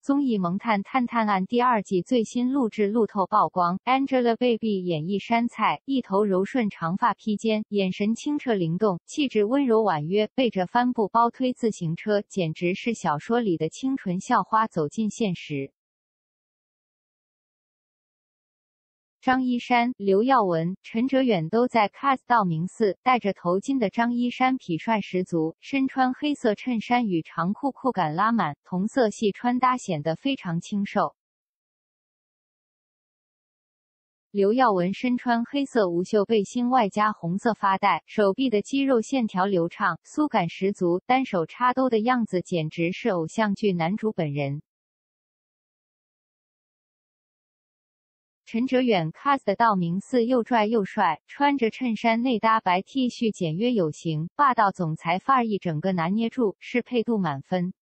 综艺《萌探探探案》第2季最新录制路透曝光 ，Angelababy 演绎杉菜，一头柔顺长发披肩，眼神清澈灵动，气质温柔婉约，背着帆布包推自行车，简直是小说里的清纯校花走进现实。张一山、刘耀文、陈哲远都在 cast 道明寺，戴着头巾的张一山痞帅十足，身穿黑色衬衫与长裤，裤感拉满，同色系穿搭显得非常清瘦。刘耀文身穿黑色无袖背心外加红色发带，手臂的肌肉线条流畅，酥感十足，单手插兜的样子简直是偶像剧男主本人。陈哲远 cast 道明寺又拽又帅，穿着衬衫内搭白 T 恤简约有型，霸道总裁范儿一整个拿捏住，适配度满分。